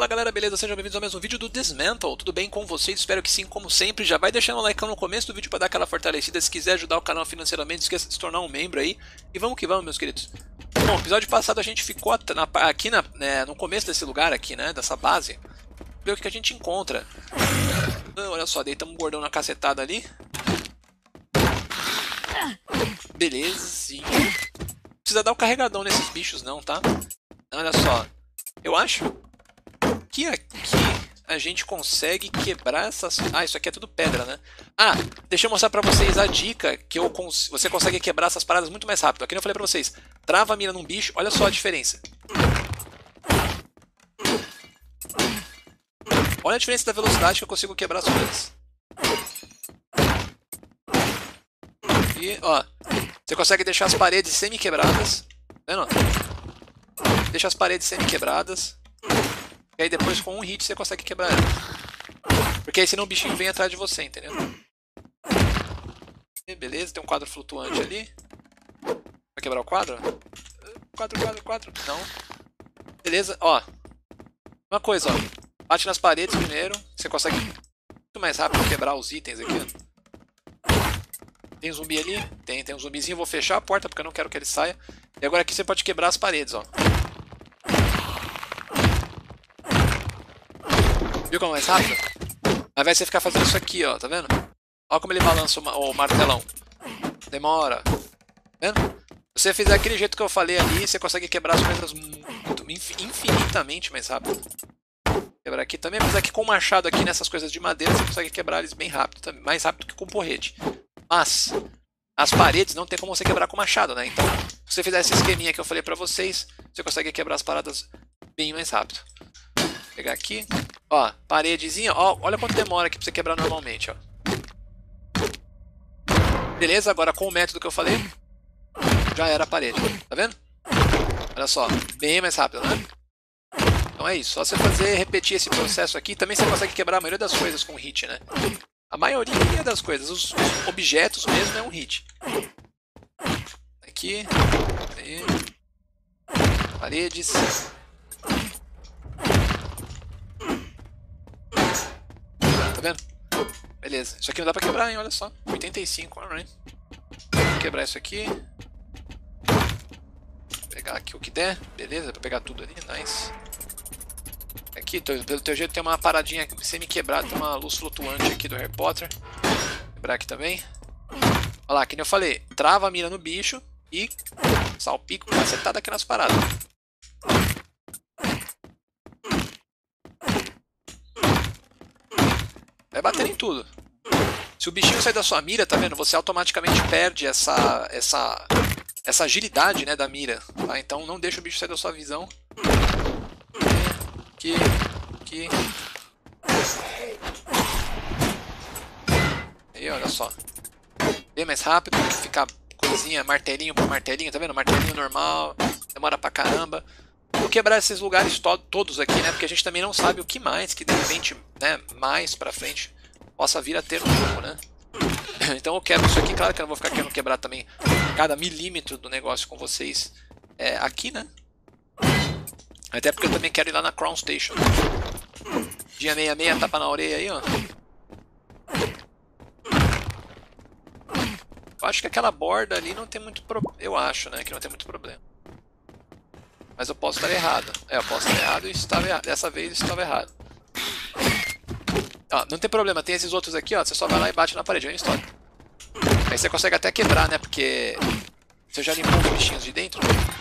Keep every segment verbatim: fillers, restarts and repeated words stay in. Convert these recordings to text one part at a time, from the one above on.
Fala galera, beleza? Sejam bem-vindos ao mesmo vídeo do Dismantle. Tudo bem com vocês? Espero que sim, como sempre. Já vai deixando o like no começo do vídeo para dar aquela fortalecida. Se quiser ajudar o canal financeiramente, não esqueça de se tornar um membro aí. E vamos que vamos, meus queridos. Bom, no episódio passado a gente ficou na, aqui na, né, no começo desse lugar aqui, né? Dessa base. Ver o que a gente encontra. Ah, olha só, deitamos um gordão na cacetada ali. Belezinha. Não precisa dar o carregadão nesses bichos não, tá? Olha só. Eu acho que aqui a gente consegue quebrar essas... Ah, isso aqui é tudo pedra, né? Ah, deixa eu mostrar pra vocês a dica que eu cons... você consegue quebrar essas paradas muito mais rápido. Aqui eu falei pra vocês. Trava a mira num bicho, olha só a diferença. Olha a diferença da velocidade que eu consigo quebrar as coisas. E, ó, você consegue deixar as paredes semi-quebradas. Tá vendo? Deixa as paredes semi-quebradas. E aí depois com um hit você consegue quebrar ela. Porque aí senão o bichinho vem atrás de você, entendeu? E beleza, tem um quadro flutuante ali. Vai quebrar o quadro? Quadro, quadro, quadro. Não. Beleza, ó. Uma coisa, ó. Bate nas paredes primeiro. Você consegue muito mais rápido quebrar os itens aqui, ó. Tem zumbi ali? Tem, tem um zumbizinho. Vou fechar a porta porque eu não quero que ele saia. E agora aqui você pode quebrar as paredes, ó. Viu como é mais rápido? Ao invés de você ficar fazendo isso aqui, ó, tá vendo? Olha como ele balança o martelão. Demora. Tá vendo? Se você fizer aquele jeito que eu falei ali, você consegue quebrar as coisas muito, infinitamente mais rápido. Quebrar aqui também, mas aqui com o machado aqui nessas coisas de madeira você consegue quebrar eles bem rápido, mais rápido que com porrete. Mas as paredes não tem como você quebrar com machado, né? Então, se você fizer esse esqueminha que eu falei pra vocês, você consegue quebrar as paradas bem mais rápido. Vou pegar aqui, ó, paredezinha, ó, olha quanto demora aqui pra você quebrar normalmente, ó. Beleza, agora com o método que eu falei, já era a parede, tá vendo? Olha só, bem mais rápido, né? Então é isso, só você fazer, repetir esse processo aqui, também você consegue quebrar a maioria das coisas com hit, né? A maioria das coisas, os, os objetos mesmo é um hit. Aqui, aí, paredes. Tá vendo? Beleza, isso aqui não dá pra quebrar, hein? Olha só, oitenta e cinco, alright. Vou quebrar isso aqui. Vou pegar aqui o que der, beleza, dá pra pegar tudo ali, nice. Aqui, pelo teu jeito, tem uma paradinha semi-quebrada, tem uma luz flutuante aqui do Harry Potter. Vou quebrar aqui também. Olha lá, que nem eu falei, trava a mira no bicho e salpica, cacetada aqui nas paradas. Vai bater em tudo. Se o bichinho sair da sua mira, tá vendo? Você automaticamente perde essa, essa, essa agilidade, né, da mira. Tá? Então não deixa o bicho sair da sua visão. Aqui, aqui. Aí, olha só. Bem mais rápido do que ficar coisinha, martelinho por martelinho, tá vendo? Martelinho normal, demora pra caramba. Vou quebrar esses lugares to todos aqui, né? Porque a gente também não sabe o que mais, que de repente, né, mais pra frente possa vir a ter no jogo, né? Então eu quebro isso aqui, claro que eu não vou ficar querendo quebrar também cada milímetro do negócio com vocês é, aqui, né? Até porque eu também quero ir lá na Crown Station. Dia sessenta e seis, tapa na orelha aí, ó. Eu acho que aquela borda ali não tem muito problema. Eu acho, né, que não tem muito problema. Mas eu posso estar errado. É, eu posso estar errado e estava errado. Dessa vez estava errado. Ó, não tem problema, tem esses outros aqui, ó. Você só vai lá e bate na parede, olha a história. Aí você consegue até quebrar, né, porque você já limpou os bichinhos de dentro.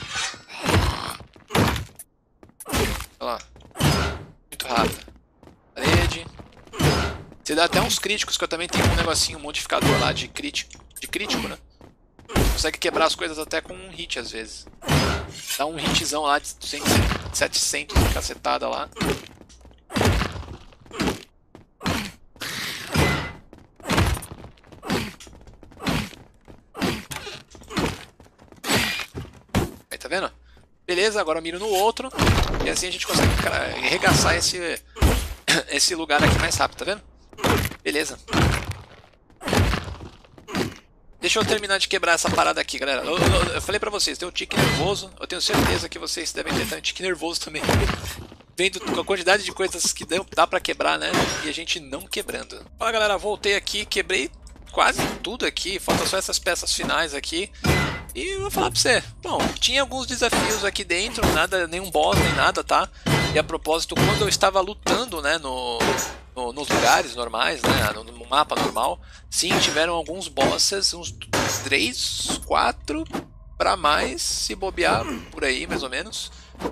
Olha lá. Muito rápido. Parede. Você dá até uns críticos, que eu também tenho um negocinho, um modificador lá de crítico, de crítico, né? Consegue quebrar as coisas até com um hit às vezes. Dá um hitzão lá de setecentos de cacetada lá. Aí, tá vendo? Beleza, agora eu miro no outro. E assim a gente consegue arregaçar esse, esse lugar aqui mais rápido, tá vendo? Beleza. Deixa eu terminar de quebrar essa parada aqui, galera. Eu, eu, eu falei pra vocês, tem um tique nervoso. Eu tenho certeza que vocês devem ter um tique nervoso também. vendo a quantidade de coisas que dá pra quebrar, né? E a gente não quebrando. Fala galera, voltei aqui, quebrei quase tudo aqui, faltam só essas peças finais aqui. E eu vou falar pra você, bom, tinha alguns desafios aqui dentro, nada, nenhum boss nem nada, tá? E a propósito, quando eu estava lutando, né, no, no, nos lugares normais, né, no, no mapa normal, sim, tiveram alguns bosses, uns três, quatro pra mais, se bobear, por aí, mais ou menos.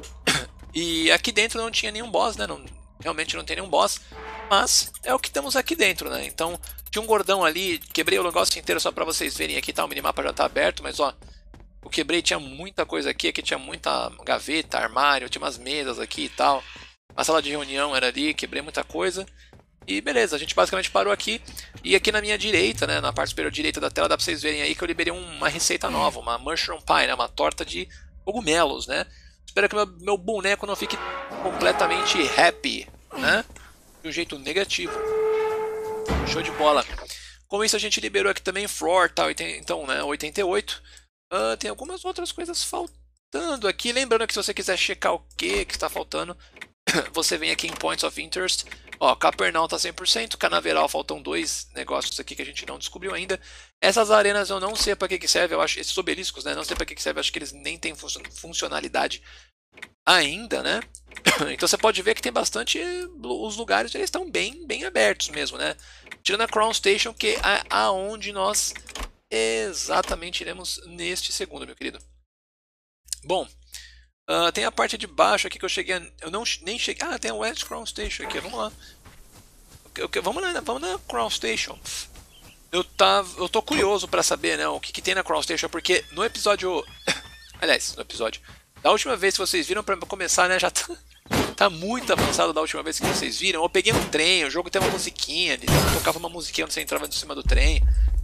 E aqui dentro não tinha nenhum boss, né, não, realmente não tem nenhum boss, mas é o que temos aqui dentro, né, então tinha um gordão ali, quebrei o negócio inteiro só pra vocês verem aqui, tá, o minimapa já tá aberto, mas ó, eu quebrei, tinha muita coisa aqui, aqui tinha muita gaveta, armário, tinha umas mesas aqui e tal. A sala de reunião era ali, quebrei muita coisa. E beleza, a gente basicamente parou aqui. E aqui na minha direita, né, na parte superior direita da tela, dá pra vocês verem aí que eu liberei uma receita nova, uma mushroom pie, né, uma torta de cogumelos, né. Espero que meu, meu boneco não fique completamente happy, né, de um jeito negativo. Show de bola. Com isso a gente liberou aqui também Floor, tá, então, né, oitenta e oito. Uh, tem algumas outras coisas faltando aqui. Lembrando que se você quiser checar o que que está faltando, você vem aqui em Points of Interest. Ó, Capernal está cem por cento, Canaveral faltam dois negócios aqui que a gente não descobriu ainda. Essas arenas eu não sei para que que serve, eu acho, esses obeliscos, né, não sei para que que serve, acho que eles nem têm funcionalidade ainda, né? Então você pode ver que tem bastante, os lugares eles estão bem, bem abertos mesmo, né? Tirando a Crown Station, que é aonde nós exatamente iremos neste segundo, meu querido. Bom, uh, tem a parte de baixo aqui que eu cheguei. A, eu não nem cheguei. Ah, tem a West Crown Station aqui. Vamos lá. Okay, okay, vamos na, vamos na Crown Station. Eu tava, eu tô curioso para saber, né, o que, que tem na Crown Station, porque no episódio, aliás, no episódio da última vez que vocês viram, para começar, né, já tá, tá muito avançado da última vez que vocês viram. Eu peguei um trem, o jogo tem uma musiquinha, ele tocava uma musiquinha onde você entrava em cima do trem.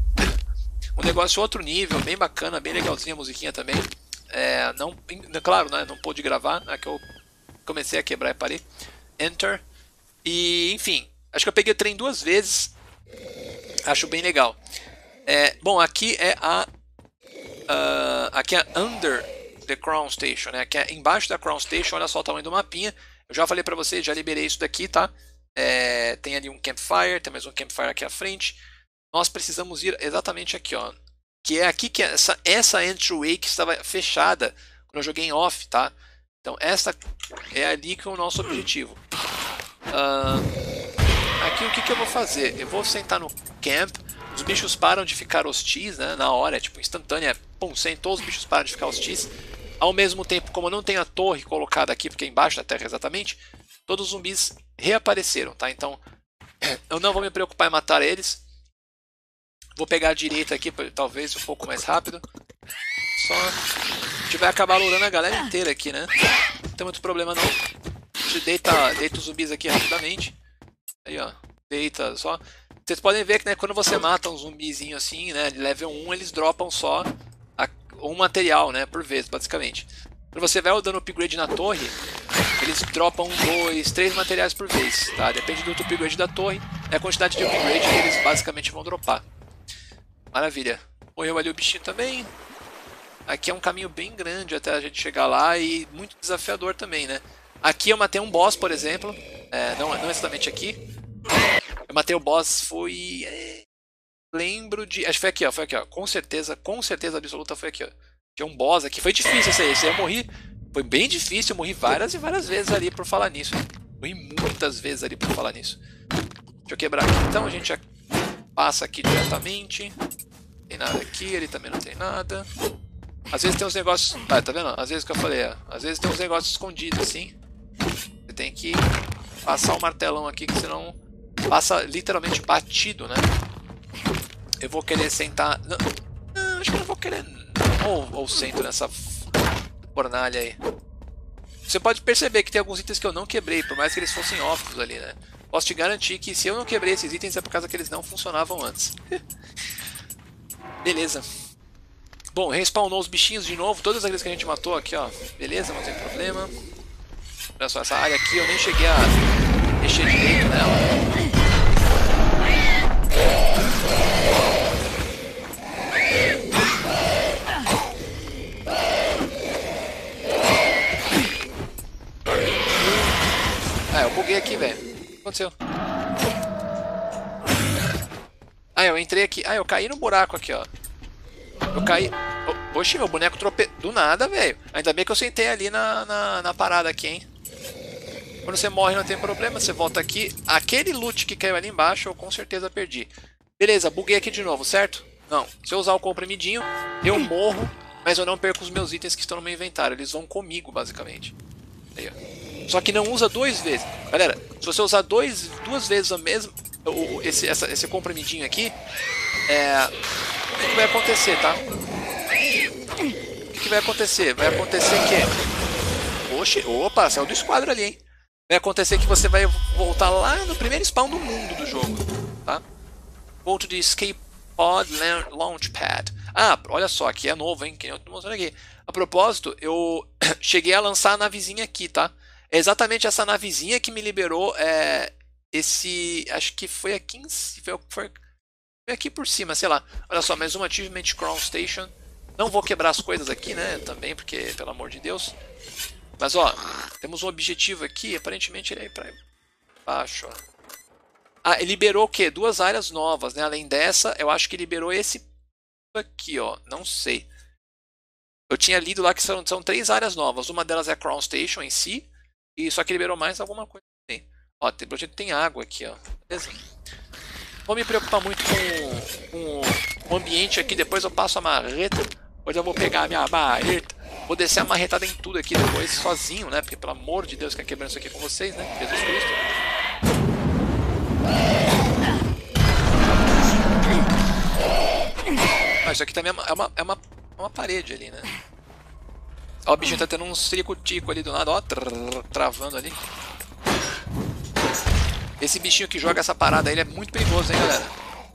Um negócio outro nível, bem bacana, bem legalzinho a musiquinha também. É, não, claro, né, não pude gravar, é que eu comecei a quebrar e parei. Enter. E, enfim, acho que eu peguei o trem duas vezes. Acho bem legal. É, bom, aqui é a... Uh, aqui é Under the Crown Station, né? Aqui é embaixo da Crown Station, olha só o tamanho do mapinha. Eu já falei pra vocês, já liberei isso daqui, tá? É, tem ali um campfire, tem mais um campfire aqui à frente. Nós precisamos ir exatamente aqui, ó. Que é aqui que é essa, essa entryway que estava fechada quando eu joguei em off, tá? Então essa é ali que é o nosso objetivo. Uh, aqui o que, que eu vou fazer? Eu vou sentar no camp. Os bichos param de ficar hostis, né? Na hora, é tipo instantânea. Pum, sentou, os bichos param de ficar hostis. Ao mesmo tempo, como eu não tenho a torre colocada aqui, porque é embaixo da terra exatamente, todos os zumbis reapareceram, tá? Então eu não vou me preocupar em matar eles. Vou pegar a direita aqui, talvez um pouco mais rápido. Só a gente vai acabar lurando a galera inteira aqui, né? Não tem muito problema não. A gente deita, deita os zumbis aqui rapidamente. Aí, ó. Deita só. Vocês podem ver que, né, quando você mata um zumbizinho assim, né, de level um, eles dropam só a, um material, né, por vez, basicamente. Quando você vai dando upgrade na torre, eles dropam dois, três materiais por vez, tá? Depende do upgrade da torre, é a quantidade de upgrade que eles basicamente vão dropar. Maravilha. Morreu ali o bichinho também. Aqui é um caminho bem grande até a gente chegar lá e muito desafiador também, né? Aqui eu matei um boss, por exemplo. É, não, não exatamente aqui. Eu matei o boss, foi... É, lembro de... Acho que foi aqui, ó. Foi aqui, ó. Com certeza, com certeza absoluta foi aqui, ó. Tinha um boss aqui. Foi difícil esse aí. Esse aí eu morri... Foi bem difícil. Eu morri várias e várias vezes ali por falar nisso. Morri muitas vezes ali por falar nisso. Deixa eu quebrar aqui. Então a gente já passa aqui diretamente. Não tem nada aqui. Ele também não tem nada. Às vezes tem uns negócios... Ah, tá vendo? Às vezes que eu falei, ó. Às vezes tem uns negócios escondidos assim. Você tem que passar o martelão aqui, que senão passa literalmente batido, né? Eu vou querer sentar... Não, não, acho que eu não vou querer... Ou, ou sento nessa fornalha aí. Você pode perceber que tem alguns itens que eu não quebrei, por mais que eles fossem óbvios ali, né? Posso te garantir que se eu não quebrei esses itens é por causa que eles não funcionavam antes. Beleza. Bom, respawnou os bichinhos de novo, todos aqueles que a gente matou aqui, ó. Beleza, não tem problema. Olha só, essa área aqui eu nem cheguei a mexer direito nela. aqui, velho. O que aconteceu? Ah, eu entrei aqui. Ah, eu caí no buraco aqui, ó. Eu caí... Oh, oxi, meu boneco trope... Do nada, velho. Ainda bem que eu sentei ali na, na, na parada aqui, hein. Quando você morre não tem problema, você volta aqui. Aquele loot que caiu ali embaixo eu com certeza perdi. Beleza, buguei aqui de novo, certo? Não. Se eu usar o comprimidinho, eu morro, mas eu não perco os meus itens que estão no meu inventário. Eles vão comigo, basicamente. Aí, ó. Só que não usa duas vezes. Galera, se você usar dois, duas vezes a mesma... O, esse, essa, esse comprimidinho aqui, é, o que, que vai acontecer, tá? O que, que vai acontecer? Vai acontecer que... Oxe, opa, saiu do esquadro ali, hein? Vai acontecer que você vai voltar lá no primeiro spawn do mundo do jogo, tá? Go to the Escape Pod Launchpad. Ah, olha só, aqui é novo, hein? Que eu tô mostrando aqui. A propósito, eu cheguei a lançar a navezinha aqui, tá? É exatamente essa navezinha que me liberou... É, esse, acho que foi aqui em, foi, foi aqui por cima, sei lá. Olha só, mais um Achievement Crown Station. Não vou quebrar as coisas aqui, né, também, porque, pelo amor de Deus. Mas, ó, temos um objetivo aqui, aparentemente ele é aí pra baixo, ó. Ah, ele liberou o quê? Duas áreas novas, né, além dessa, eu acho que liberou esse aqui, ó, não sei. Eu tinha lido lá que são, são três áreas novas, uma delas é a Crown Station em si, e só que liberou mais alguma coisa também. Ó, tem, tem água aqui, ó. Beleza? Vou me preocupar muito com, com o ambiente aqui. Depois eu passo a marreta. Depois eu vou pegar a minha marreta. Vou descer a marretada em tudo aqui depois, sozinho, né? Porque, pelo amor de Deus, quer quebrando isso aqui com vocês, né? Jesus Cristo. Ah, isso aqui também é uma, é uma, é uma parede ali, né? Ó, o bichinho tá tendo um circo-tico ali do nada, ó. Trrr, travando ali. Esse bichinho que joga essa parada aí, ele é muito perigoso, hein, galera?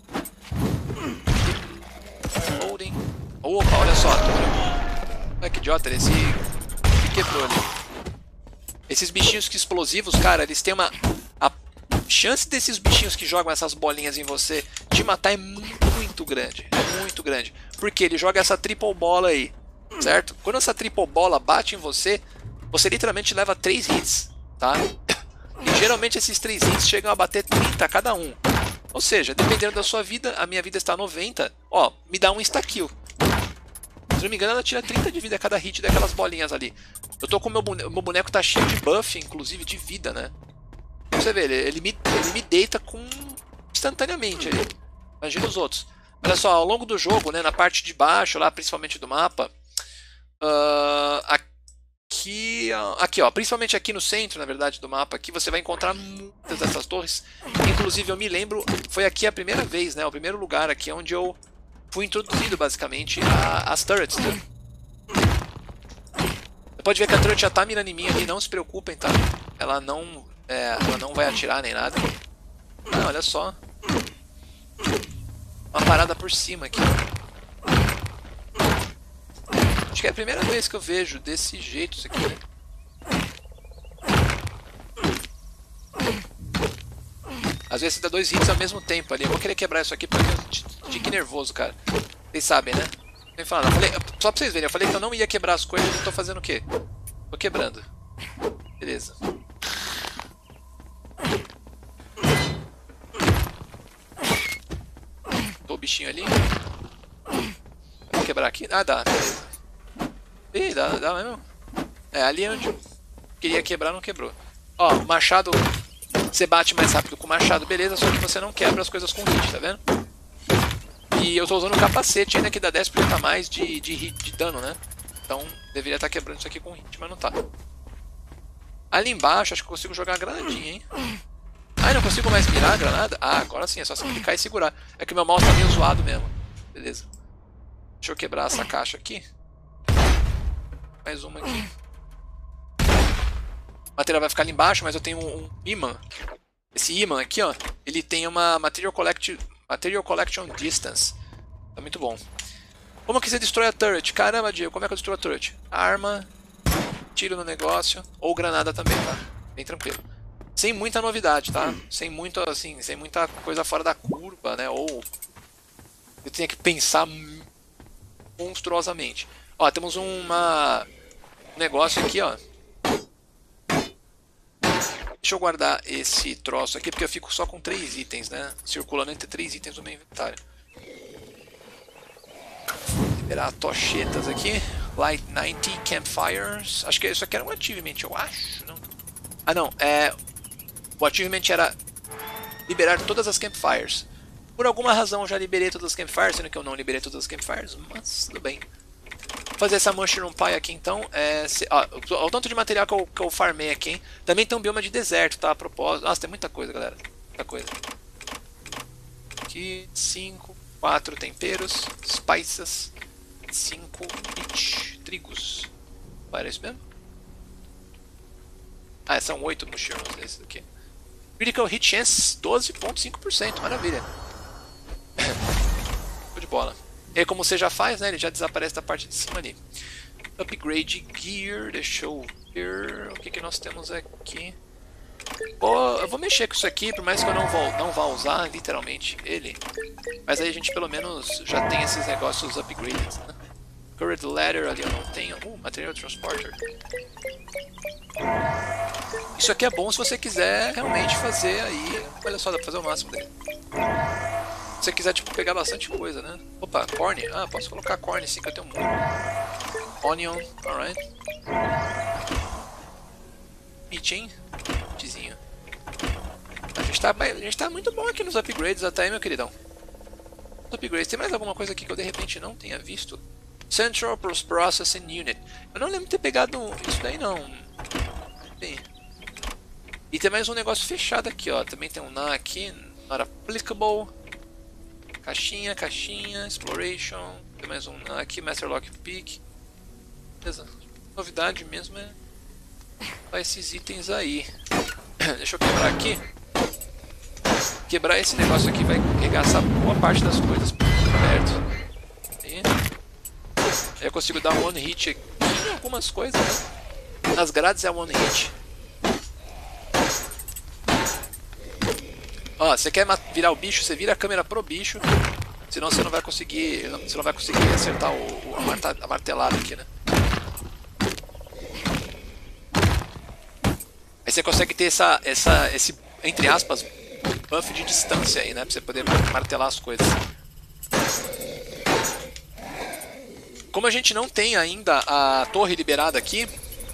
Loading. Opa, olha só. Olha que idiota, esse que quebrou ali. Esses bichinhos que explosivos, cara, eles têm uma... A chance desses bichinhos que jogam essas bolinhas em você te matar é muito grande. É muito grande. Porque ele joga essa triple bola aí, certo? Quando essa triple bola bate em você, você literalmente leva três hits, tá? E geralmente esses três hits chegam a bater trinta cada um. Ou seja, dependendo da sua vida, a minha vida está noventa, ó, me dá um insta-kill. Se não me engano, ela tira trinta de vida a cada hit daquelas bolinhas ali. Eu tô com o meu boneco, meu boneco tá cheio de buff, inclusive de vida, né? Você vê, ele, ele, me, ele me deita com instantaneamente ali. Imagina os outros. Olha só, ao longo do jogo, né, na parte de baixo, lá principalmente do mapa, uh, aqui, aqui, ó, principalmente aqui no centro, na verdade, do mapa, aqui você vai encontrar muitas dessas torres. Inclusive, eu me lembro, foi aqui a primeira vez, né, o primeiro lugar aqui onde eu fui introduzido, basicamente, às turrets, né? Você pode ver que a turret já tá mirando em mim ali, não se preocupem, tá? Ela não, é, ela não vai atirar nem nada. Ah, olha só. Uma parada por cima aqui. Acho que é a primeira vez que eu vejo desse jeito isso aqui, né? Às vezes você dá dois hits ao mesmo tempo ali. Eu vou querer quebrar isso aqui porque eu fique nervoso, cara. Vocês sabem, né? Nem falando. Eu falei, só pra vocês verem, eu falei que eu não ia quebrar as coisas e eu tô fazendo o quê? Tô quebrando. Beleza. Tô o bichinho ali. Vou quebrar aqui. Ah, dá. Beleza. Ih, dá, dá mesmo. É, ali onde eu queria quebrar, não quebrou. Ó, o machado, você bate mais rápido com o machado, beleza, só que você não quebra as coisas com hit, tá vendo? E eu tô usando um capacete ainda que dá dez por cento a mais de, de, hit, de dano, né? Então, deveria estar quebrando isso aqui com hit, mas não tá. Ali embaixo, acho que eu consigo jogar uma granadinha, hein? Ah, não consigo mais mirar a granada? Ah, agora sim, é só você clicar e segurar. É que meu mouse tá meio zoado mesmo. Beleza. Deixa eu quebrar essa caixa aqui. Mais uma aqui. A matéria vai ficar ali embaixo, mas eu tenho um, um imã. Esse imã aqui, ó, ele tem uma Material, collect, material Collection Distance. Tá muito bom. Como que você destrói a turret? Caramba, Diego, como é que eu destrói a turret? Arma, tiro no negócio, ou granada também, tá? Bem tranquilo. Sem muita novidade, tá? Sem muito, assim, sem muita coisa fora da curva, né? Ou eu tenho que pensar monstruosamente. Ó, temos uma... um negócio aqui, ó. Deixa deixa eu guardar esse troço aqui, porque eu fico só com três itens, né? Circulando entre três itens no meu inventário. Liberar tochetas aqui. Light noventa Campfires. Acho que isso aqui era um achievement, eu acho. Não. Ah, não. É... O achievement era liberar todas as Campfires. Por alguma razão eu já liberei todas as Campfires, sendo que eu não liberei todas as Campfires, mas tudo bem. Vou fazer essa Mushroom Pie aqui então. É, se, ó, o, o tanto de material que eu, que eu farmei aqui, hein? Também tem um bioma de deserto, tá? A propósito. Nossa, tem muita coisa, galera. Muita coisa. Aqui, cinco, quatro temperos, spices, cinco peach, trigos. Era isso mesmo? Ah, são oito mushrooms desses aqui. Critical Hit Chance doze vírgula cinco por cento, maravilha. Show de bola. E aí, como você já faz, né? Ele já desaparece da parte de cima ali. Upgrade Gear, deixa eu ver o que, que nós temos aqui. Oh, eu vou mexer com isso aqui, por mais que eu não, vou, não vá usar literalmente ele. Mas aí a gente pelo menos já tem esses negócios upgrades, né? Current Ladder ali eu não tenho. Uh, Material Transporter. Isso aqui é bom se você quiser realmente fazer aí. Olha só, dá pra fazer o máximo dele. Se você quiser tipo, pegar bastante coisa, né? Opa, corn. Ah, posso colocar corn sim, que eu tenho muito. Onion, alright. Meat, Meatzinho. A gente, tá, a gente tá muito bom aqui nos upgrades até, hein, meu queridão. Os upgrades. Tem mais alguma coisa aqui que eu de repente não tenha visto? Central Processing Unit. Eu não lembro de ter pegado isso daí não. Bem. E tem mais um negócio fechado aqui, ó. Também tem um N A aqui. Not applicable. Caixinha, caixinha, Exploration. Tem mais um N A aqui. Master Lockpick. Beleza. Novidade mesmo é só esses itens aí. Deixa eu quebrar aqui. Quebrar esse negócio aqui vai regaçar boa parte das coisas perto. Aí. Aí eu consigo dar um one hit aqui em algumas coisas, né? Nas grades é one hit. Ó, você quer virar o bicho, você vira a câmera pro bicho. Senão você não vai conseguir. Você não vai conseguir acertar o, o, a, marta, a martelada aqui, né? Aí você consegue ter essa, essa, esse, entre aspas, buff de distância aí, né? Pra você poder martelar as coisas. Como a gente não tem ainda a torre liberada aqui,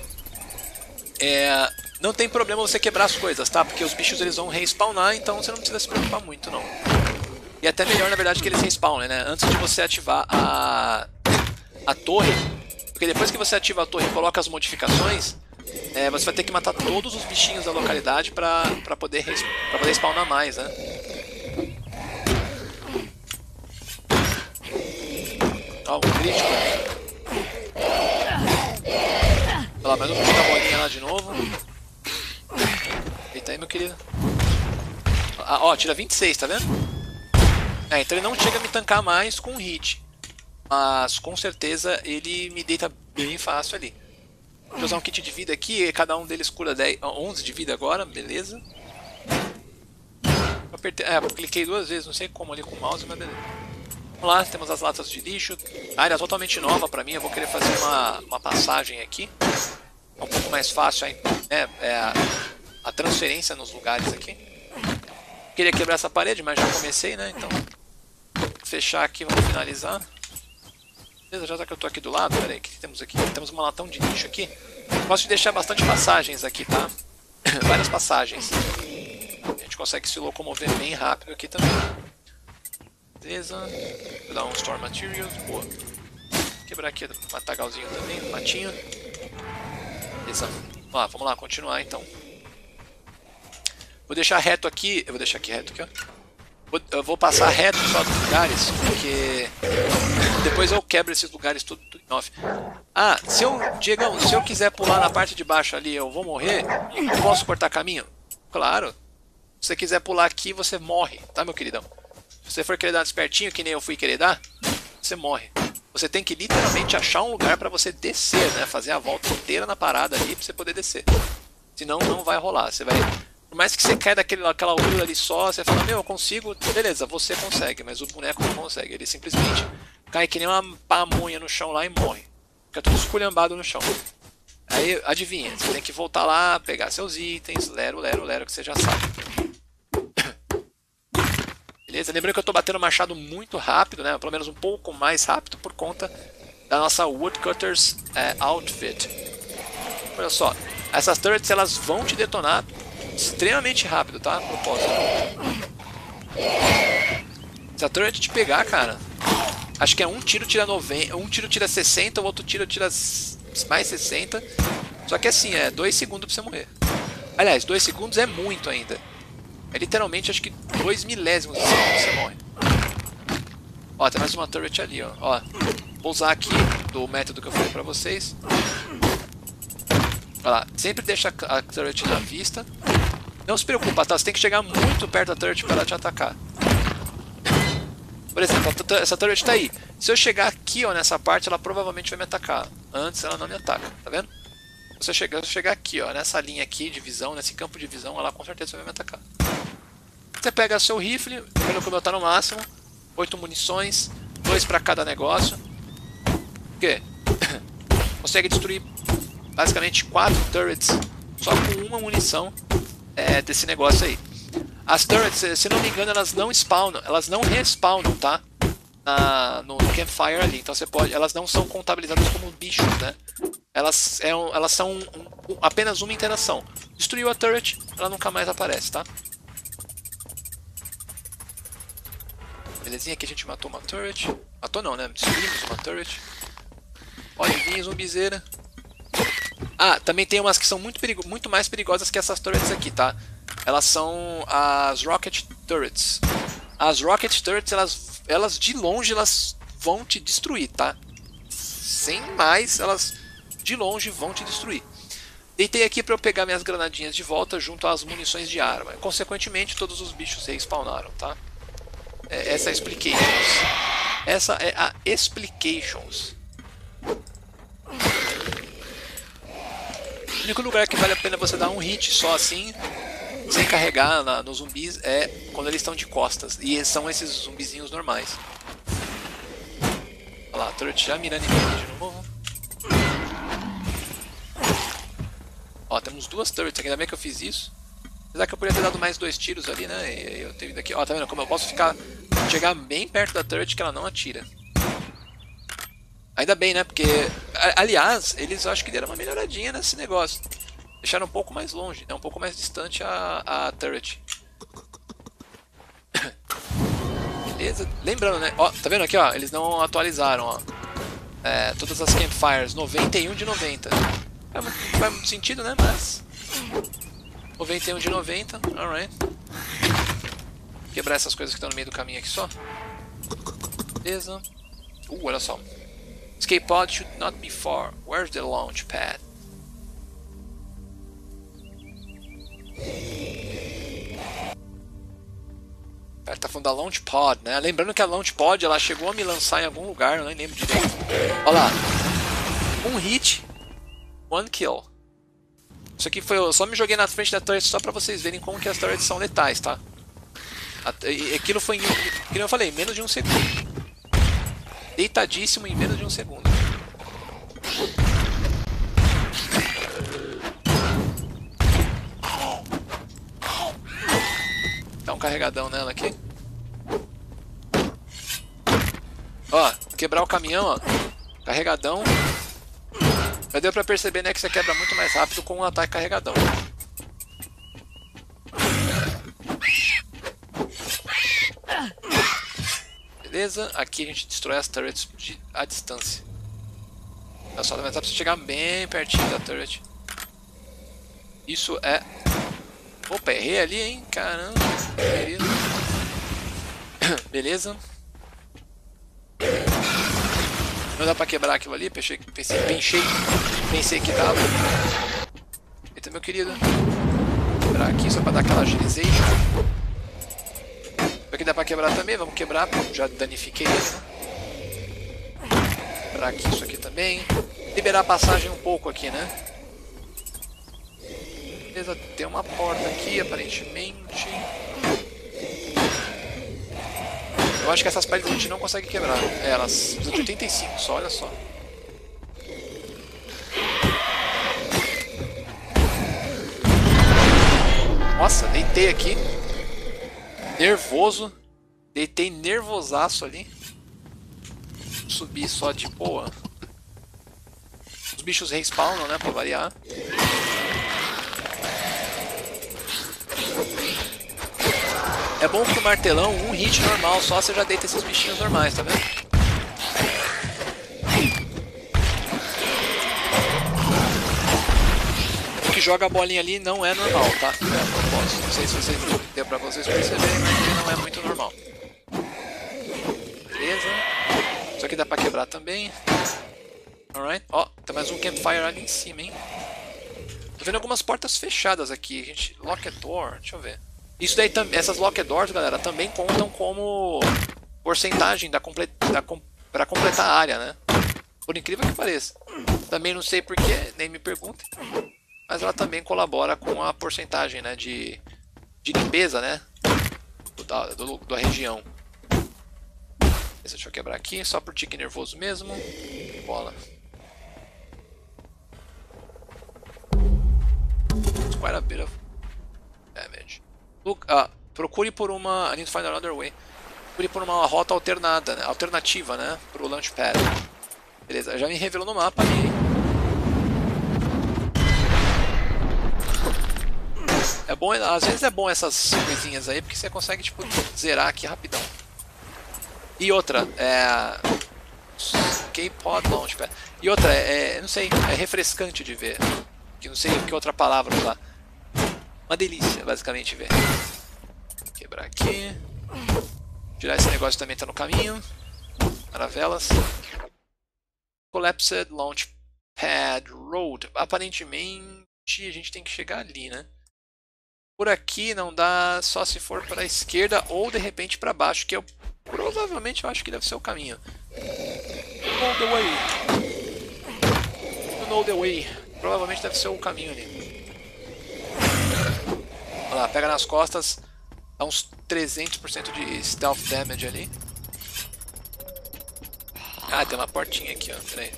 é, não tem problema você quebrar as coisas, tá? Porque os bichos eles vão respawnar, então você não precisa se preocupar muito, não. E até melhor, na verdade, que eles respawnem, né? Antes de você ativar a, a torre, porque depois que você ativa a torre e coloca as modificações, é, você vai ter que matar todos os bichinhos da localidade pra, pra, poder, pra poder spawnar mais, né? Ó, um crítico. Olha lá, mais um pouquinho da bolinha lá de novo. Eita aí, meu querido. Ah, ó, tira vinte e seis, tá vendo? É, então ele não chega a me tancar mais com um hit. Mas com certeza ele me deita bem fácil ali. Vou usar um kit de vida aqui, cada um deles cura dez, onze de vida agora, beleza. Eu apertei, é, eu cliquei duas vezes, não sei como ali com o mouse, mas beleza. Vamos lá, temos as latas de lixo. Área totalmente nova pra mim, eu vou querer fazer uma, uma passagem aqui. É um pouco mais fácil aí, né, é a, a transferência nos lugares aqui. Queria quebrar essa parede, mas já comecei, né, então... Vou fechar aqui, vamos finalizar. Beleza, já que eu tô aqui do lado, peraí, o que temos aqui? Temos uma latão de lixo aqui. Gosto de deixar bastante passagens aqui, tá? Várias passagens. A gente consegue se locomover bem rápido aqui também. Beleza. Vou dar um Store Materials, boa. Quebrar aqui o matagalzinho também, o matinho. Beleza. Vamos lá, vamos lá, continuar então. Vou deixar reto aqui, eu vou deixar aqui reto aqui, ó. Eu vou passar reto só dos lugares, porque depois eu quebro esses lugares tudo, tudo em off. Ah, se eu, Diegão, se eu quiser pular na parte de baixo ali, eu vou morrer? Eu posso cortar caminho? Claro. Se você quiser pular aqui, você morre, tá, meu queridão? Se você for querer dar um despertinho, que nem eu fui querer dar, você morre. Você tem que literalmente achar um lugar pra você descer, né? Fazer a volta inteira na parada ali pra você poder descer. Senão não vai rolar, você vai... Por mais que você caia daquela altura ali só, você fala, meu, eu consigo, beleza, você consegue, mas o boneco não consegue. Ele simplesmente cai que nem uma pamonha no chão lá e morre. Fica tudo esculhambado no chão. Aí, adivinha, você tem que voltar lá, pegar seus itens, lero, lero, lero, que você já sabe. Beleza? Lembrando que eu tô batendo machado muito rápido, né? Pelo menos um pouco mais rápido por conta da nossa Woodcutter's é, Outfit. Olha só, essas turrets elas vão te detonar extremamente rápido, tá? Propósito. Se a turret te pegar, cara, acho que é um tiro tira noventa, um tiro tira sessenta, o outro tiro tira mais sessenta. Só que assim, é dois segundos pra você morrer. Aliás, dois segundos é muito ainda. É literalmente, acho que dois milésimos de segundo você morre. Ó, tem mais uma turret ali, ó. Ó, vou usar aqui do método que eu falei pra vocês. Olha lá, sempre deixa a turret na vista. Não se preocupa, tá? Você tem que chegar muito perto da turret para ela te atacar. Por exemplo, essa turret tá aí. Se eu chegar aqui, ó, nessa parte, ela provavelmente vai me atacar. Antes ela não me ataca, tá vendo? Se eu chegar, se eu chegar aqui, ó, nessa linha aqui de visão, nesse campo de visão, ela com certeza vai me atacar. Você pega seu rifle, pelo que o meu tá no máximo, oito munições, dois para cada negócio. O quê? Consegue destruir basicamente quatro turrets só com uma munição é, desse negócio aí. As turrets, se não me engano, elas não spawnam, elas não respawnam, tá? Na, no campfire ali, então você pode, elas não são contabilizadas como bichos, né? Elas, é um, elas são um, um, apenas uma interação. Destruiu a turret, ela nunca mais aparece, tá? Belezinha, aqui a gente matou uma turret. Matou não, né? Destruímos uma turret. Pode vir, zumbizeira. Ah, também tem umas que são muito, perigo muito mais perigosas que essas turrets aqui, tá? Elas são as Rocket Turrets. As Rocket Turrets, elas, elas de longe, elas vão te destruir, tá? Sem mais, elas de longe vão te destruir. Deitei aqui para eu pegar minhas granadinhas de volta junto às munições de arma. Consequentemente, todos os bichos respawnaram, tá? É, essa é a Explications. Essa é a Explications. O único lugar que vale a pena você dar um hit só assim, sem carregar na, nos zumbis, é quando eles estão de costas. E são esses zumbizinhos normais. Olha lá, a turret já mirando em mim de novo. Ó, temos duas turrets aqui, ainda bem que eu fiz isso. Apesar que eu poderia ter dado mais dois tiros ali, né? E eu tenho daqui. Ó, tá vendo como eu posso ficar. Chegar bem perto da turret que ela não atira. Ainda bem, né? Porque, aliás, eles acho que deram uma melhoradinha nesse negócio. Deixaram um pouco mais longe, né? Um pouco mais distante a, a turret. Beleza? Lembrando, né? Ó, tá vendo aqui, ó? Eles não atualizaram, ó. É, todas as campfires, noventa e um de noventa. É, não faz muito sentido, né? Mas noventa e um de noventa, alright. Quebrar essas coisas que estão no meio do caminho aqui só. Beleza. Uh, olha só. Escape pod should not be far. Where's the launch pad? Ela tá falando da launch pod, né? Lembrando que a launch pod ela chegou a me lançar em algum lugar, eu nem lembro direito. Olha lá. Um hit, one kill. Isso aqui foi, eu só me joguei na frente da turret só pra vocês verem como que as turrets são letais, tá? Aquilo foi, em, como eu falei, menos de um segundo. Deitadíssimo em menos de um segundo. Dá um carregadão nela aqui. Ó, quebrar o caminhão, ó. Carregadão. Já deu pra perceber, né, que você quebra muito mais rápido com um ataque carregadão. Beleza? Aqui a gente destrói as turrets de, à distância. É só levantar pra você chegar bem pertinho da turret. Isso é... Opa, errei ali, hein? Caramba. Beleza. Beleza. Não dá pra quebrar aquilo ali, pensei, pensei, pensei, pensei que dava. Eita, meu querido. Vou quebrar aqui só pra dar aquela agilization. Aqui dá pra quebrar também, vamos quebrar, já danifiquei ele, né? Quebrar aqui isso aqui também. Liberar a passagem um pouco aqui, né? Beleza, tem uma porta aqui, aparentemente. Eu acho que essas paredes a gente não consegue quebrar. É, elas precisam de oitenta e cinco só, olha só. Nossa, deitei aqui. Nervoso. Deitei nervosaço ali. Subi só de boa. Os bichos respawnam, né? Pra variar. É bom que o martelão, um hit normal só, você já deita esses bichinhos normais, tá vendo? O que joga a bolinha ali não é normal, tá? É propósito. Não sei se vocês deu pra vocês perceberem, mas ele não é muito normal. Beleza. Isso aqui dá pra quebrar também. Alright. Ó, tem mais um campfire ali em cima, hein? Tô vendo algumas portas fechadas aqui. Gente, locked door, deixa eu ver. Isso daí, essas locked doors, galera, também contam como porcentagem da comple da com pra completar a área, né? Por incrível que pareça. Também não sei porquê, nem me perguntem. Mas ela também colabora com a porcentagem, né, de, de limpeza, né? Do, da, do, da região. Deixa eu quebrar aqui, só por tique nervoso mesmo. Bola. Quite a bit of damage. Look, ah, procure por uma. I need to find another way. Procure por uma rota alternada, né? Alternativa, né? Pro launchpad. Beleza, já me revelou no mapa ali. É bom, às vezes é bom essas coisinhas aí, porque você consegue tipo zerar aqui rapidão. E outra, é. K-Pod Launchpad. E outra, é, é. Não sei, é refrescante de ver. Que não sei que outra palavra usar. Uma delícia, basicamente, ver. Quebrar aqui. Tirar esse negócio também tá no caminho. Maravelas. Collapsed Launchpad Road. Aparentemente a gente tem que chegar ali, né? Por aqui não dá só se for para a esquerda ou de repente para baixo, que eu provavelmente eu acho que deve ser o caminho. You know the way. You know the way. Provavelmente deve ser o caminho ali. Olha lá, pega nas costas. Dá uns trezentos por cento de stealth damage ali. Ah, tem uma portinha aqui, ó. Peraí.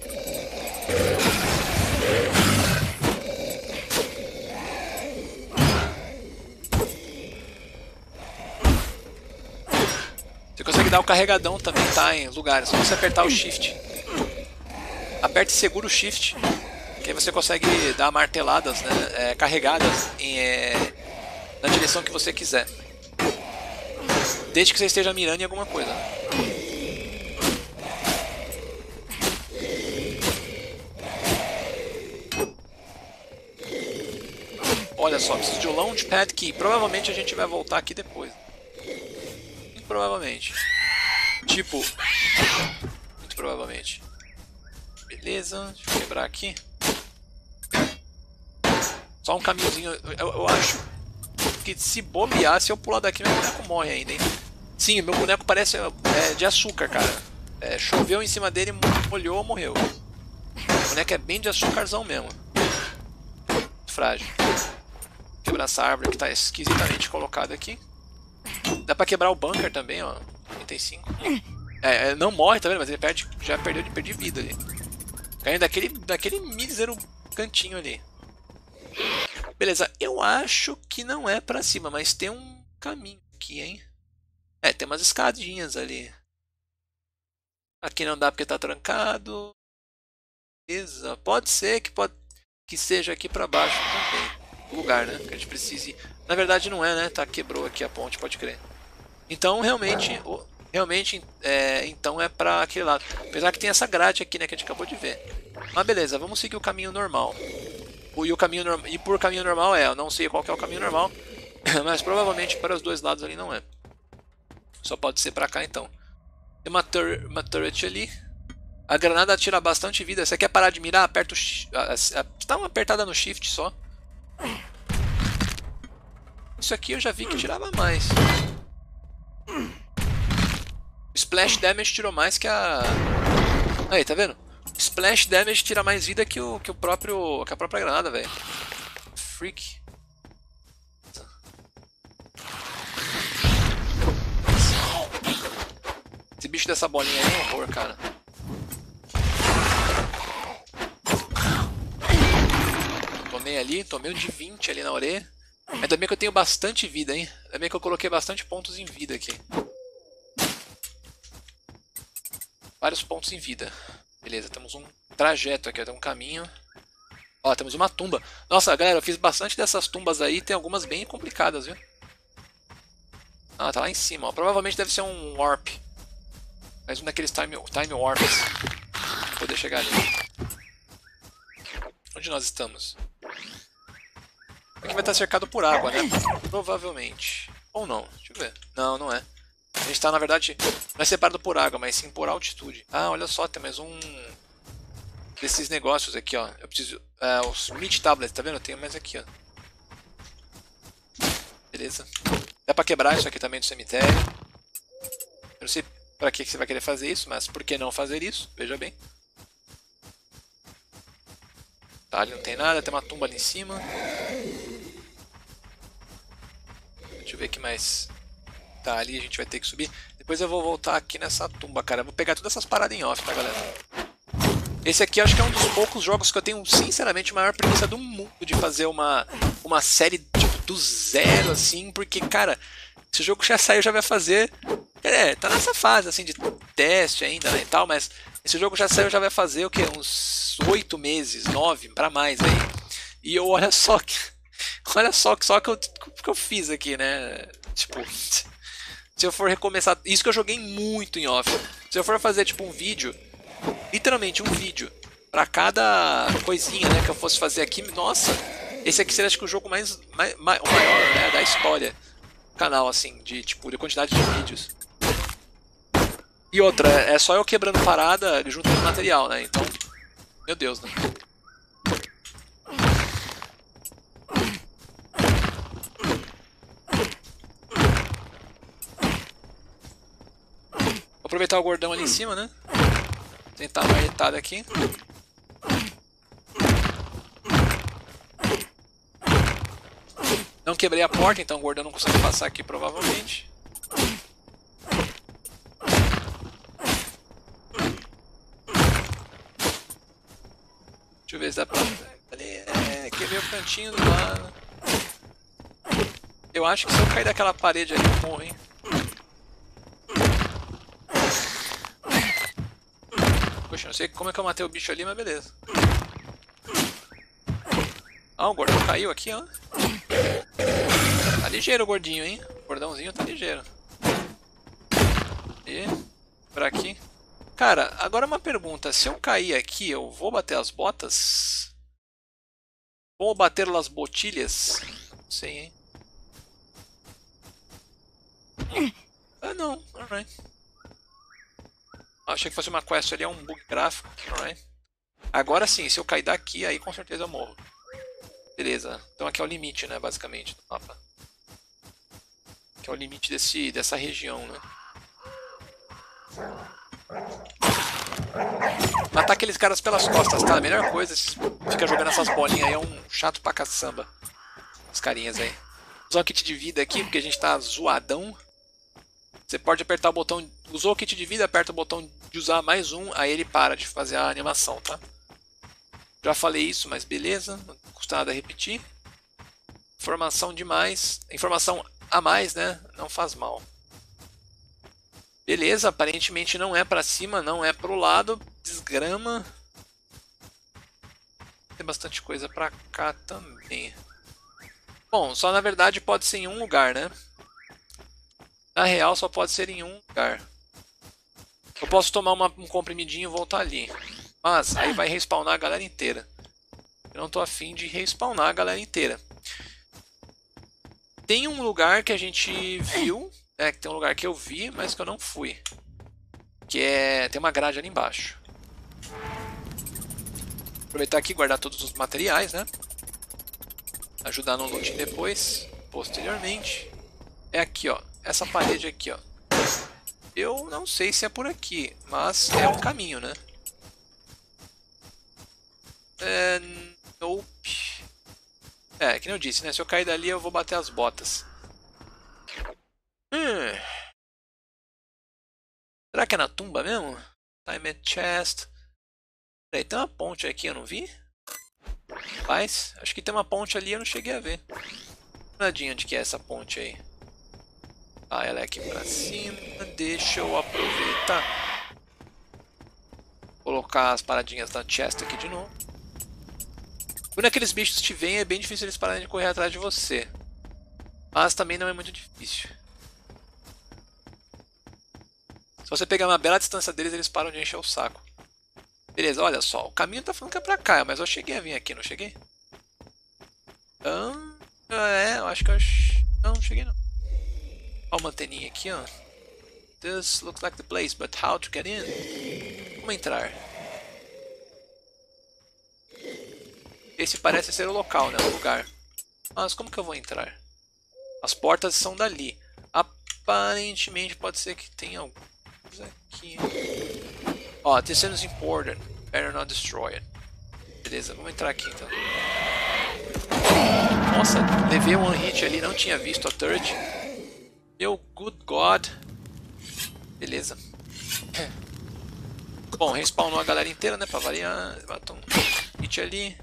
Você consegue dar o carregadão também, tá? Em lugares. Só você apertar o shift. Aperte e segura o shift. Que aí você consegue dar marteladas, né? É, carregadas em, é, na direção que você quiser. Desde que você esteja mirando em alguma coisa. Olha só, preciso de um launchpad key. Provavelmente a gente vai voltar aqui depois. Muito provavelmente. Tipo. Muito provavelmente. Beleza, deixa eu quebrar aqui. Só um caminhozinho. Eu, eu acho que se bobear, se eu pular daqui, meu boneco morre ainda, hein? Sim, meu boneco parece é, de açúcar, cara. É, choveu em cima dele, molhou, morreu. O boneco é bem de açúcarzão mesmo. Muito frágil. Quebrar essa árvore que está esquisitamente colocada aqui. Dá pra quebrar o bunker também, ó. trinta e cinco. É, não morre, tá vendo? Mas ele perde, já perdeu de perder vida ali. Caindo daquele, daquele mísero cantinho ali. Beleza, eu acho que não é pra cima, mas tem um caminho aqui, hein? É, tem umas escadinhas ali. Aqui não dá porque tá trancado. Beleza, pode ser que, pode, que seja aqui pra baixo também. O lugar, né? Que a gente precise. Na verdade não é, né? Tá, quebrou aqui a ponte, pode crer. Então realmente, realmente é, então é pra aquele lado. Apesar que tem essa grade aqui, né? Que a gente acabou de ver. Mas beleza, vamos seguir o caminho normal. E, o caminho norm... e por caminho normal é, eu não sei qual que é o caminho normal, mas provavelmente para os dois lados ali não é. Só pode ser pra cá então. Tem uma, tur uma turret ali. A granada tira bastante vida. Você quer parar de mirar? Aperta o sh... Dá uma apertada no shift só. Isso aqui eu já vi que tirava mais. O splash damage tirou mais que a... Aí, tá vendo? Splash damage tira mais vida que o, que o próprio, que a própria granada, velho. Freak. Esse bicho dessa bolinha aí é um horror, cara. Tomei ali, tomei um de vinte ali na orelha. Ainda bem que eu tenho bastante vida, hein? Ainda bem que eu coloquei bastante pontos em vida aqui. Vários pontos em vida. Beleza, temos um trajeto aqui, tem um caminho. Ó, temos uma tumba. Nossa, galera, eu fiz bastante dessas tumbas aí. Tem algumas bem complicadas, viu? Ah, tá lá em cima, ó. Provavelmente deve ser um warp. Mais um daqueles time, time warps. Pra poder chegar ali. Onde nós estamos? Aqui vai estar cercado por água, né? Provavelmente. Ou não, deixa eu ver. Não, não é. A gente está, na verdade, não é separado por água, mas sim por altitude. Ah, olha só, tem mais um desses negócios aqui, ó. Eu preciso... Uh, os meat tablets, tá vendo? Eu tenho mais aqui, ó. Beleza. Dá pra quebrar isso aqui também do cemitério. Eu não sei pra que você vai querer fazer isso, mas por que não fazer isso? Veja bem. Tá, ali não tem nada, tem uma tumba ali em cima. Deixa eu ver o que mais. Tá, ali a gente vai ter que subir. Depois eu vou voltar aqui nessa tumba, cara. Eu vou pegar todas essas paradas em off, tá, galera? Esse aqui eu acho que é um dos poucos jogos que eu tenho, sinceramente, a maior preguiça do mundo de fazer uma, uma série tipo, do zero, assim, porque, cara, esse jogo já saiu, já vai fazer... É, tá nessa fase, assim, de teste ainda, né, e tal, mas esse jogo já saiu, já vai fazer, o quê? Uns oito meses, nove, pra mais aí. E eu, olha só que... Olha só que só que eu, que eu fiz aqui, né? Tipo... Se eu for recomeçar... Isso que eu joguei muito em off. Se eu for fazer, tipo, um vídeo... Literalmente um vídeo pra cada coisinha, né, que eu fosse fazer aqui. Nossa, esse aqui seria acho que o jogo mais, mais, mais o maior, né, da história do canal, assim, de tipo de quantidade de vídeos. E outra, é só eu quebrando parada junto com material, né? Então, meu Deus, né? Vou aproveitar o gordão ali em cima, né? Tentar uma retada aqui. Não quebrei a porta, então o gordão não consegue passar aqui provavelmente. Deixa eu ver se dá pra... Ali, é, quebrei o cantinho do lado. Eu acho que se eu cair daquela parede ali eu morro, hein? Poxa, não sei como é que eu matei o bicho ali, mas beleza. Ah, o gordão caiu aqui, ó. Tá ligeiro o gordinho, hein? O gordãozinho tá ligeiro. E... por aqui. Cara, agora uma pergunta. Se eu cair aqui, eu vou bater as botas? Vou bater las botilhas? Não sei, hein? Ah, não. Alright. Achei que fosse uma quest ali, é um bug gráfico. Alright. Agora sim, se eu cair daqui, aí com certeza eu morro. Beleza. Então aqui é o limite, né, basicamente, do mapa. Que é o limite desse, dessa região, né. Matar aqueles caras pelas costas, tá? A melhor coisa, fica jogando essas bolinhas aí, é um chato pra caçamba. Os carinhas aí. Vou usar um kit de vida aqui, porque a gente tá zoadão. Você pode apertar o botão... Usou o kit de vida, aperta o botão de usar mais um, aí ele para de fazer a animação, tá? Já falei isso, mas beleza. Não custa nada repetir. Informação demais. Informação a mais, né? Não faz mal. Beleza, aparentemente não é pra cima, não é pro lado. Desgrama. Tem bastante coisa pra cá também. Bom, só na verdade pode ser em um lugar, né? Na real só pode ser em um lugar. Eu posso tomar uma, um comprimidinho e voltar ali. Mas aí vai respawnar a galera inteira. Eu não tô afim de respawnar a galera inteira. Tem um lugar que a gente viu. É, que tem um lugar que eu vi, mas que eu não fui. Que é... tem uma grade ali embaixo. Aproveitar aqui e guardar todos os materiais, né? Ajudar no loot depois. Posteriormente. É aqui, ó. Essa parede aqui, ó. Eu não sei se é por aqui, mas é um caminho, né? É... Nope. É, que nem eu disse, né? Se eu cair dali, eu vou bater as botas. Hum. Será que é na tumba mesmo? Time chest. Peraí, tem uma ponte aqui, eu não vi? Rapaz, acho que tem uma ponte ali, eu não cheguei a ver. olhadinha de que é essa ponte aí. Ah, ela é aqui pra cima. Deixa eu aproveitar. Colocar as paradinhas da chest aqui de novo. Quando aqueles bichos te veem, é bem difícil eles pararem de correr atrás de você. Mas também não é muito difícil. Se você pegar uma bela distância deles, eles param de encher o saco. Beleza, olha só. O caminho tá falando que é pra cá, mas eu cheguei a vir aqui, não cheguei? Ah, é, eu acho que eu... Não, não cheguei não. Olha uma anteninha aqui, ó. This looks like the place, but how to get in? Como entrar? Esse parece ser o local, né? O lugar. Mas como que eu vou entrar? As portas são dali. Aparentemente pode ser que tenha alguma coisa aqui. Ó, this is important. Better not destroy it. Beleza, vamos entrar aqui então. Nossa, levei um hit ali, não tinha visto a third. Meu good god. Beleza. Bom, respawnou a galera inteira, né? Pra variar. Matou um hit ali.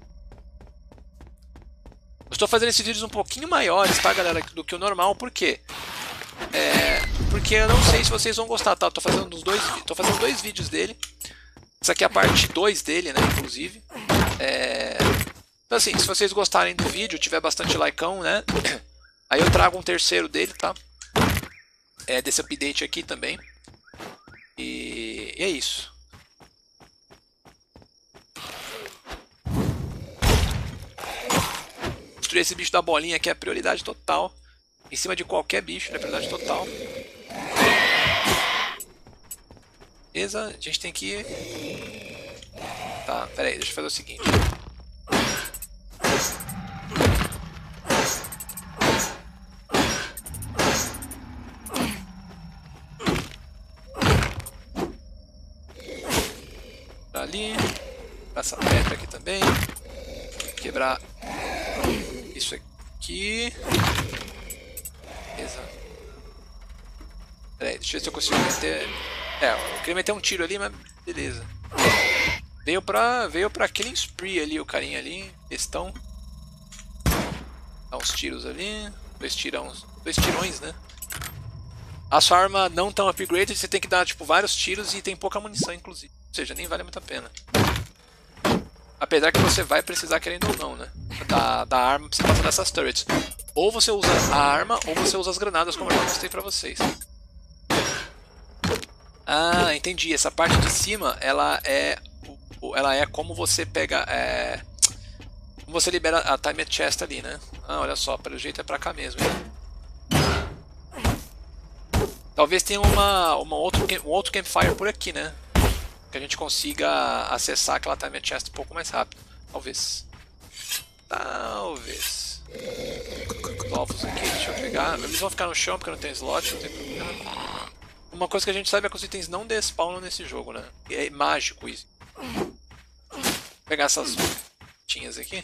Eu estou fazendo esses vídeos um pouquinho maiores, tá, galera? Do que o normal, por quê? É, porque eu não sei se vocês vão gostar, tá? Eu tô fazendo os dois, tô fazendo dois vídeos dele. Essa aqui é a parte dois dele, né? Inclusive. É... Então, assim, se vocês gostarem do vídeo, tiver bastante likeão, né? Aí eu trago um terceiro dele, tá? É, desse update aqui também. E, e é isso. Destruir esse bicho da bolinha aqui é a prioridade total. Em cima de qualquer bicho, é prioridade total. Beleza, a gente tem que... Tá, pera aí, deixa eu fazer o seguinte. Ali, essa pedra aqui também, quebrar isso aqui, beleza. Pera aí, deixa eu ver se eu consigo meter, é, eu queria meter um tiro ali, mas beleza. Veio pra, veio pra killing spree ali, o carinha ali, questão. Dá uns tiros ali, dois tirões, dois tirões, né. A sua arma não tão upgraded, você tem que dar tipo vários tiros e tem pouca munição inclusive. Ou seja, nem vale muito a pena. Apesar que você vai precisar querendo ou não, né? Da, da arma pra você passar dessas turrets. Ou você usa a arma, ou você usa as granadas, como eu já mostrei pra vocês. Ah, entendi. Essa parte de cima, ela é... Ela é como você pega... É, como você libera a time chest ali, né? Ah, olha só, pelo jeito é pra cá mesmo, hein? Talvez tenha uma, uma outro, um outro campfire por aqui, né? Que a gente consiga acessar aquela time chest um pouco mais rápido. Talvez. Talvez. Os ovos aqui, deixa eu pegar. Eles vão ficar no chão porque não tem slot, não tem problema. Uma coisa que a gente sabe é que os itens não despawnam nesse jogo, né? É mágico isso. Vou pegar essas tinhas aqui.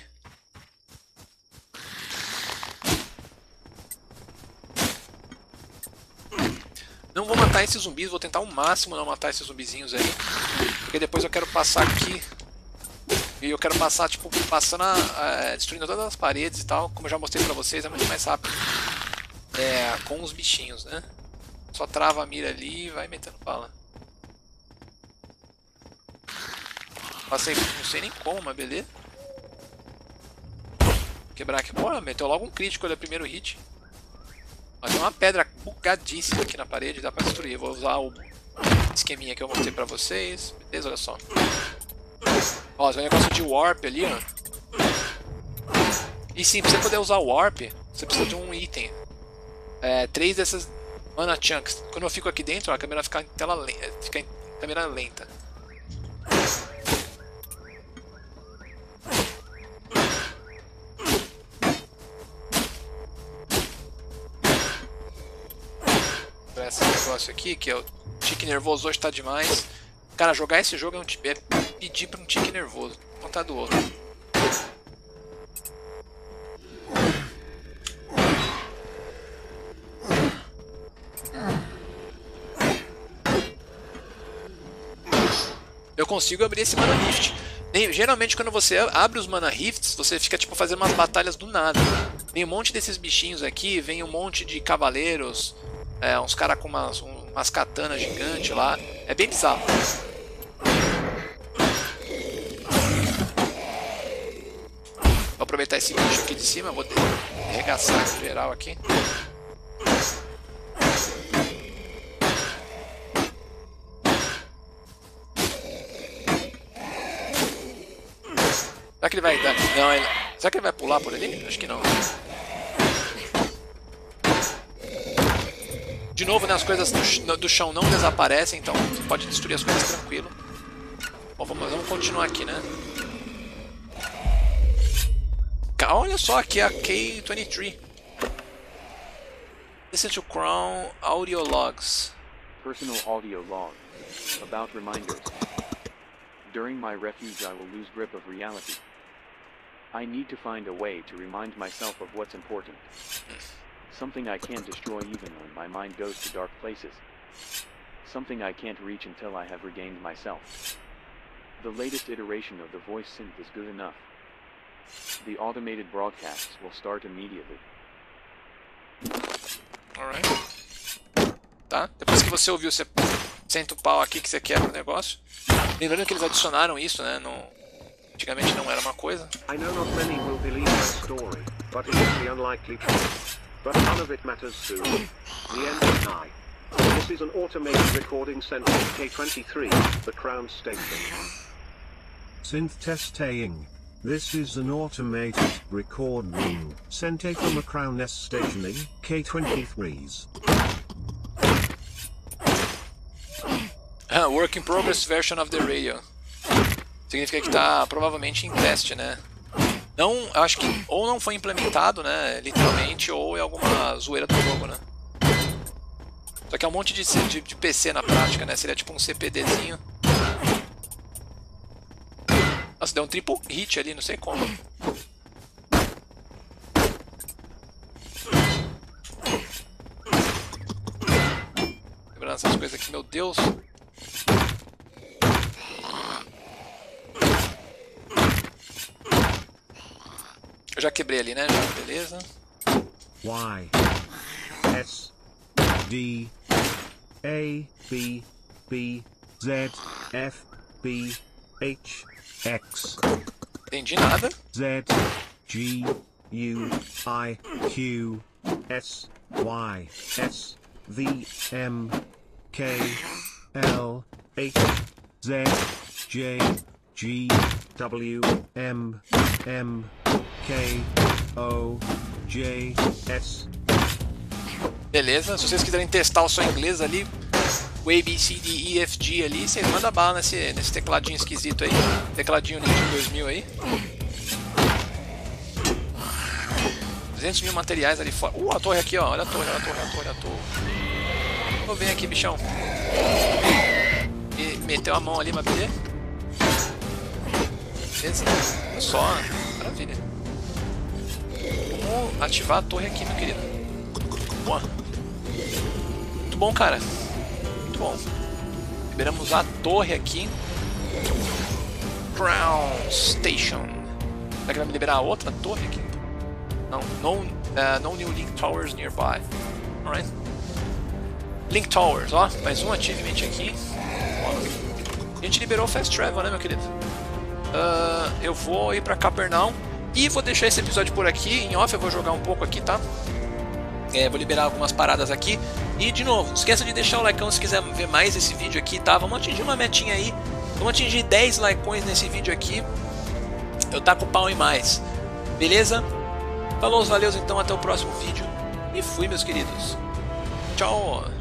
Não vou matar esses zumbis, vou tentar ao máximo não matar esses zumbizinhos aí. Porque depois eu quero passar aqui. E eu quero passar, tipo, passando a, a, destruindo todas as paredes e tal. Como eu já mostrei pra vocês, é muito mais rápido. É, com os bichinhos, né? Só trava a mira ali e vai metendo bala. Passei, não sei nem como, mas beleza. Quebrar aqui. Pô, meteu logo um crítico, ele é o primeiro hit. Mas tem uma pedra bugadíssima aqui na parede, dá pra destruir. Vou usar o esqueminha que eu mostrei pra vocês. Beleza, olha só. Ó, tem um negócio de warp ali, ó. E sim, pra você poder usar o warp, você precisa de um item. É, três dessas mana chunks. Quando eu fico aqui dentro, ó, a câmera fica em tela lenta. Fica em câmera lenta. Esse negócio aqui, que é o tique nervoso hoje tá demais. Cara, jogar esse jogo é, um, é pedir pra um tique nervoso. Contar do outro. Eu consigo abrir esse mana rift. Geralmente quando você abre os mana rifts, você fica tipo fazendo umas batalhas do nada. Vem um monte desses bichinhos aqui, vem um monte de cavaleiros, é, uns caras com umas, umas katanas gigantes lá. É bem bizarro. Vou aproveitar esse bicho aqui de cima, vou arregaçar em geral aqui. Será que ele vai dar? Não, ele... Será que ele vai pular por ali? Acho que não. De novo, né, as coisas do, do chão não desaparecem, então você pode destruir as coisas tranquilo. Bom, vamos, vamos continuar aqui, né? Olha só aqui a K vinte e três. Listen to Crown Audio Logs. Personal audio log. About reminders. During my refuge I will lose grip of reality. I need to find a way to remind myself of what's important. Something I can't destroy even when my mind goes to dark places. Something I can't reach until I have regained myself. The latest iteration of the voice synth is good enough. The automated broadcasts will start immediately. Alright. Tá, depois que você ouviu, você senta o pau aqui que você quebra o negócio. Lembrando que eles adicionaram isso, né? No... Antigamente não era uma coisa. I know not many will believe my story, but it is the unlikely truth. But none of it matters soon. The end is nigh. This is an automated recording center K twenty-three, the Crown Station. Synth testing. This is an automated recording center from a Crown S stationing K twenty-threes. Ah, work in progress version of the radio. Significa que está provavelmente em teste, né? Não, acho que ou não foi implementado, né, literalmente, ou é alguma zoeira do jogo, né? Só que é um monte de, de, de P C na prática, né? Seria tipo um CPDzinho. Nossa, deu um triple hit ali, não sei como. Lembrando essas coisas aqui, meu Deus. Eu já quebrei ali, né? Já, beleza. Y S D A B B Z F B H X Entendi nada. Z G U I Q S Y S V M K L H Z J G W M M K O J S. Beleza, se vocês quiserem testar o som inglês ali, o A, B, C, D, E, F, G ali, vocês mandam bala nesse, nesse tecladinho esquisito aí, tecladinho Ninja dois mil aí. duzentos mil materiais ali fora. Uh, a torre aqui, ó, olha a torre, olha a torre, olha a torre, olha a torre. Vou ver aqui, bichão. E meteu a mão ali, mas beleza? Beleza? Olha só, maravilha. Vamos ativar a torre aqui, meu querido. Boa. Muito bom, cara. Muito bom. Liberamos a torre aqui. Crown Station. Será que vai me liberar a outra torre aqui? Não. No, uh, no new Link Towers nearby. Alright. Link Towers, ó. Mais um achievement aqui. Ó. A gente liberou o Fast Travel, né, meu querido? Uh, eu vou ir pra Capernaum. E vou deixar esse episódio por aqui. Em off eu vou jogar um pouco aqui, tá? É, vou liberar algumas paradas aqui. E de novo, não esqueça de deixar o likeão se quiser ver mais esse vídeo aqui, tá? Vamos atingir uma metinha aí. Vamos atingir dez likeões nesse vídeo aqui. Eu taco o pau em mais. Beleza? Falou, valeus então, até o próximo vídeo. E fui, meus queridos. Tchau!